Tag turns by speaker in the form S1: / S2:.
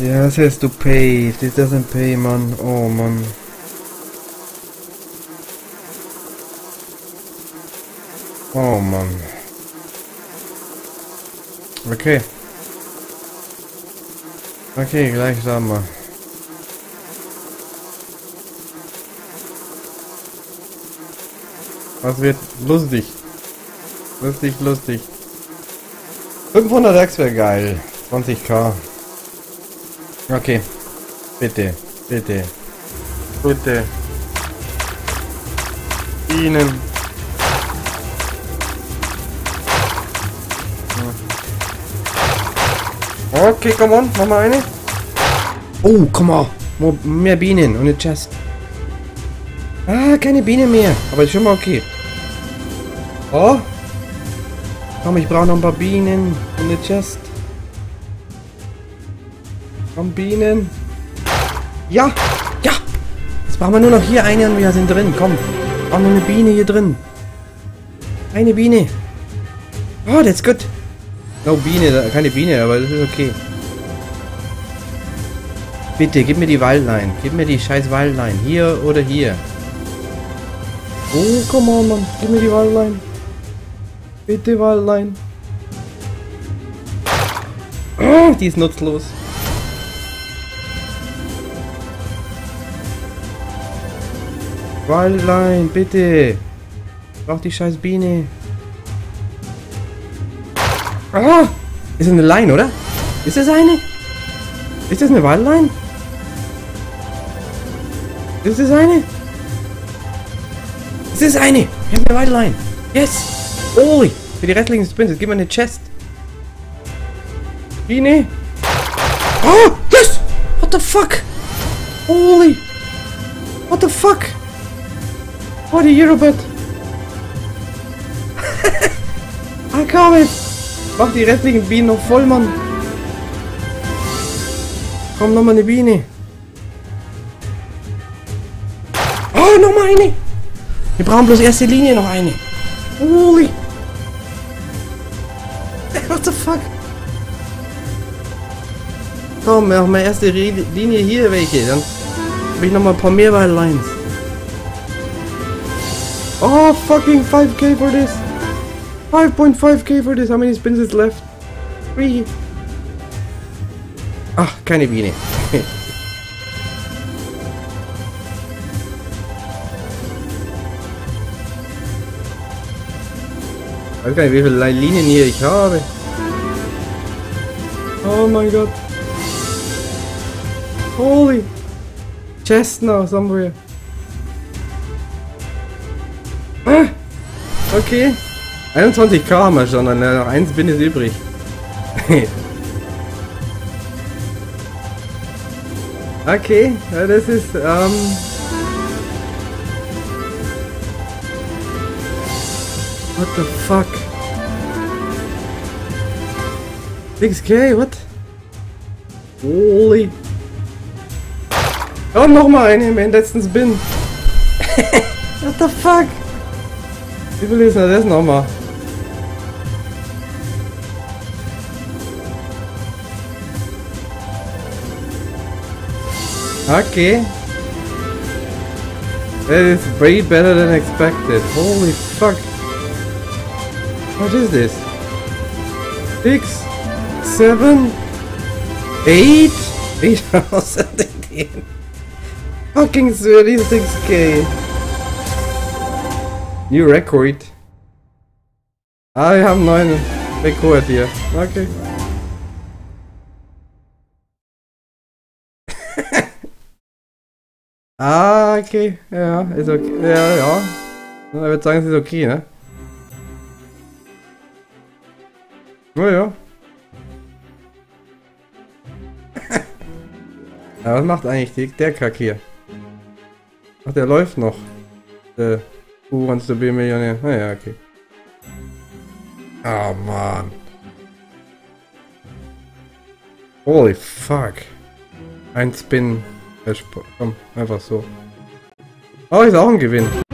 S1: Yeah, it says to pay. This doesn't pay, man. Oh, man. Oh, man. Okay. Okay, gleich sagen wir. Das wird lustig. Lustig, lustig. 500 X wäre geil. 20k. Okay. Bitte. Bitte. Bitte. Ihnen. Okay, come on. Mach mal eine. Oh, come on. Mehr Bienen und eine Chest. Ah, keine Biene mehr. Aber ist schon mal okay. Oh. Komm, ich brauche noch ein paar Bienen und eine Chest. Komm, Bienen. Ja. Ja. Jetzt brauchen wir nur noch hier eine und wir sind drin. Komm. Auch noch eine Biene hier drin. Eine Biene. Oh, that's good. No Biene, keine Biene, aber das ist okay. Bitte, gib mir die Wildline. Gib mir die scheiß Wildline. Hier oder hier. Oh, come on, Mann. Gib mir die Wildline. Bitte, Wildline. Oh, die ist nutzlos. Wildline, bitte. Ich brauch die scheiß Biene. Ah! Ist das eine Line, oder? Ist das eine? Ist das eine Wildline? Ist das eine? Ist das eine? Ich habe eine Wildline. Yes! Holy! Für die restlichen Spins. Jetzt gib mir eine Chest. Biene! Oh! Yes! What the fuck? Holy! What the fuck? What a Eurobet! I come it! Mach die restlichen Bienen noch voll, Mann. Komm, nochmal eine Biene. Oh, nochmal eine. Wir brauchen bloß erste Linie noch eine. Holy. What the fuck? Komm, wir machen erste Linie hier welche. Dann habe ich nochmal ein paar mehr Wildlines. Oh, fucking 5k for this. 5.5k for this. How many spins is left? 3. Ach, keine Biene. Ich weiß gar nicht, wie viele Linien hier ich habe. Oh mein Gott. Holy. Chest now somewhere. Ah, okay. 21k haben wir schon, noch 1 Spin ist übrig. Okay, ja, das ist, what the fuck? 6k, what? Holy. Und nochmal eine im letzten Spin. What the fuck? Wie viel ist denn das nochmal? Okay. That is way better than expected. Holy fuck. What is this? 6, 7, 8? 8,000 again. Fucking 36k. New record. Ah, wir haben einen neuen Rekord hier. Okay. Ah, okay. Ja, ist okay. Ja, ja. Ich würde sagen, es ist okay, ne? Oh ja. Ja, was macht eigentlich der Kack hier? Ach, der läuft noch. Who wants to be a Millionär? Ah ja, okay. Oh Mann. Holy fuck. Ein Spin. Komm, einfach so. Oh, ist auch ein Gewinn.